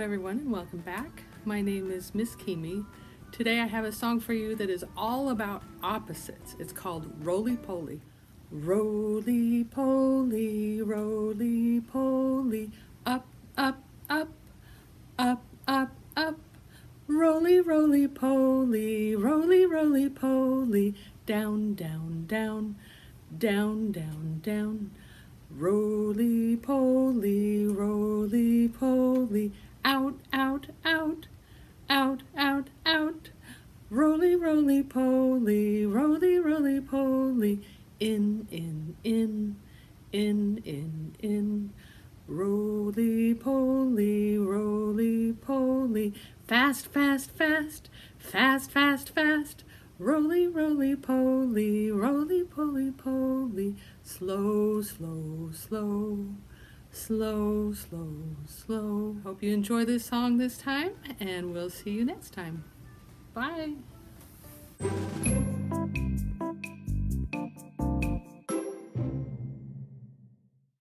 everyone, and welcome back. My name is Miss Kimi. Today I have a song for you that is all about opposites. It's called Roly Poly. Roly poly, roly poly, up, up, up, up, up, up. Roly, roly poly, roly, roly poly, down, down, down, down, down, down. Roly poly, roly poly, out, out, out, out, out, out. Roly, roly poly, roly, roly poly, in, in, in, in, in, in. Roly poly, roly poly, fast, fast, fast, fast, fast, fast. Roly, roly poly, roly poly poly, slow, slow, slow, slow, slow, slow. Hope you enjoy this song this time, and we'll see you next time. Bye.